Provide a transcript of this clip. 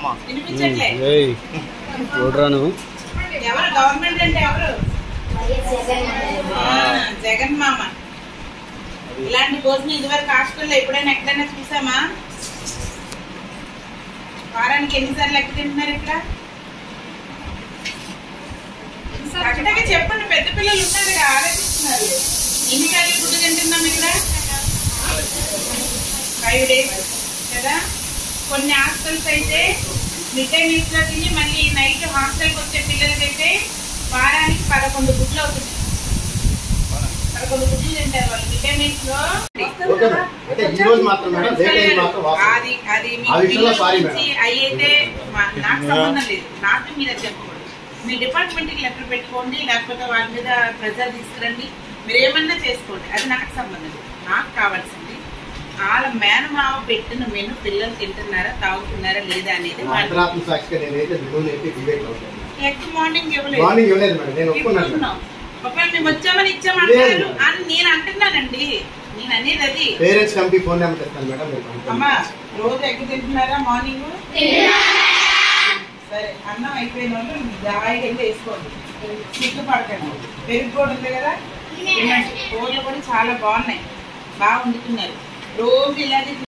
ఎవరు గవర్నమెంట్ అంటే ఎవరు? జగన్ మామ. ఇలాంటి భోజనం ఇదివరకు హాస్టల్లో ఎప్పుడైనా ఎక్కడైనా చూసామా? వారానికి ఎన్నిసార్లు ఎక్కడ తింటున్నారు ఇక్కడ? అక్కడికి చెప్పండి, పెద్ద పిల్లలు ఉన్నారు కదా, ఆలోచిస్తున్నారు. ఎన్నిసార్లు ఫుడ్ తింటున్నాం ఇక్కడ? 5 days కదా. కొన్ని హాస్టల్స్ అయితే మిడ్ డే మీల్స్ లో తిని మళ్ళీ నైట్ హాస్టల్కి వచ్చే పిల్లలకైతే వారానికి 11 గుడ్లు అవుతుంది. 11 గుడ్లు తింటారు వాళ్ళు మిడ్ డే మీల్స్ లో. అది అయితే నాకు సంబంధం లేదు, నాకు మీరు చెప్పకూడదు. మీ డిపార్ట్మెంట్ కి లెటర్ పెట్టుకోండి, లేకపోతే వాళ్ళ మీద ప్రెజర్ తీసుకురండి, మీరు ఏమన్నా చేసుకోండి, అది నాకు సంబంధం లేదు. నాకు కావాల్సింది వాళ్ళ మేనమావ పెట్టిన మెను పిల్లలు తింటున్నారా, తాగుతున్నారా లేదా అనేది. మార్నింగ్ ఒకవేళ మేము వచ్చామని ఇచ్చామంటారు అని నేను అంటున్నానండి. నేను అనేది అది పేరెంట్స్ కమిటీ ఫోన్ నెంబర్ ఇస్తాను మేడం. అమ్మా రోజు ఎగ్ తింటున్నారా మార్నింగ్? సరే, అన్నం అయిపోయిన వాళ్ళు హాయిగా వెళ్ళి వేసుకోండి, సిగ్గుపడకండి. పెరుగు కూడా ఉంది కదా, కూరలు కూడా చాలా బాగున్నాయి, బాగా వండుతున్నారు. రోజు ఇలాగే